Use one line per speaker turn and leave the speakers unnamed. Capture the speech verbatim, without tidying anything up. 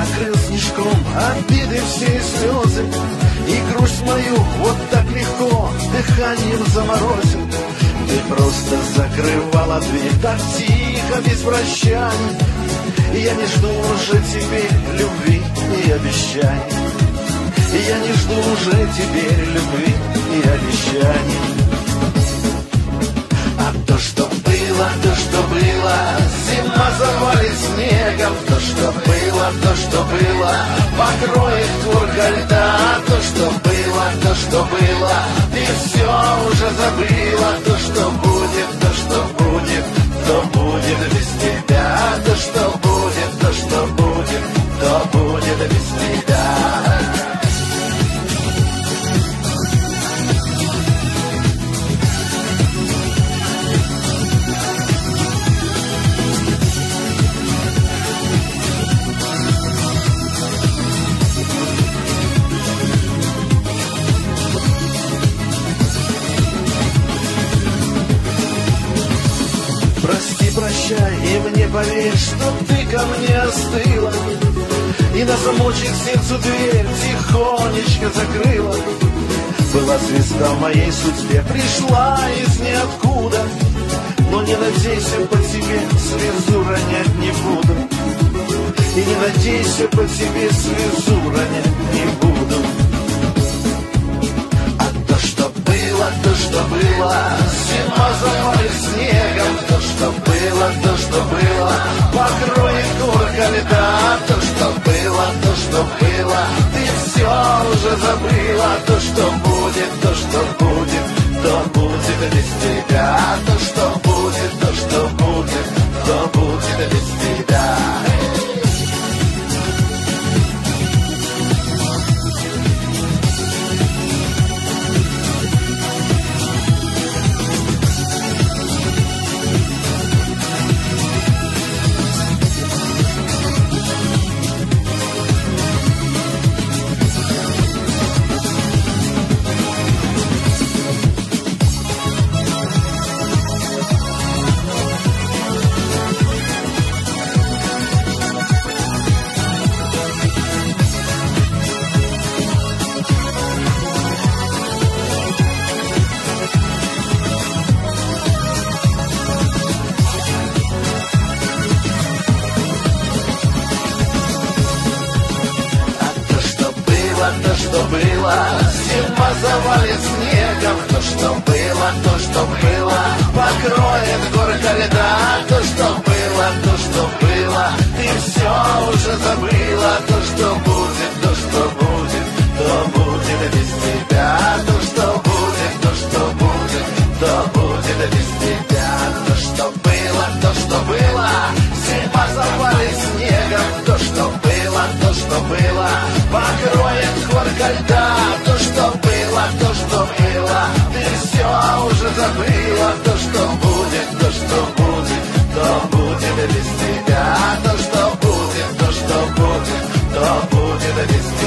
накрыл снежком обиды все и слезы, и грусть мою вот так легко дыханием заморозил. Ты просто закрывала дверь так тихо, без прощаний, и я не жду уже теперь любви и обещаний. И я не жду уже теперь любви и обещаний. А то, что было, то, что было, зима завалит снегом. То, что было, то, что было, покроет горка льда. То, что было, то, что было, ты все уже забыла. То, что будет, то, что будет, то будет без тебя. То, что будет, то, что будет, то будет без тебя. Прощай, и мне поверь, что ты ко мне остыла, и на замочек сердцу дверь тихонечко закрыла. Была звезда в моей судьбе, пришла из ниоткуда, но не надейся, по тебе слезу ронять не буду. И не надейся, по тебе слезу ронять не буду. А то, что было, то, что было, зима завалит снегом. То, что было, то, что было, покроет горка льда. То, что было, то, что было, ты все уже забыла. То, что будет, то, что будет, то будет без тебя. То, что будет, то, что будет, то будет без тебя. То, что было, зима завалит снегом. То, что было, то, что было, покроет горка льда. То, что было, то, что было, ты все уже забыла. То, что будет, то, что будет, то будет без тебя. То, что будет, то, что будет, то будет без тебя. То, что было, то, что было, зима завалит снегом. То, что было, то, что было, покроет горка льда. То, что было, то, что было, ты все уже забыла. То, что будет, то, что будет, то будет без тебя. То, что будет, то, что будет, то будет без тебя.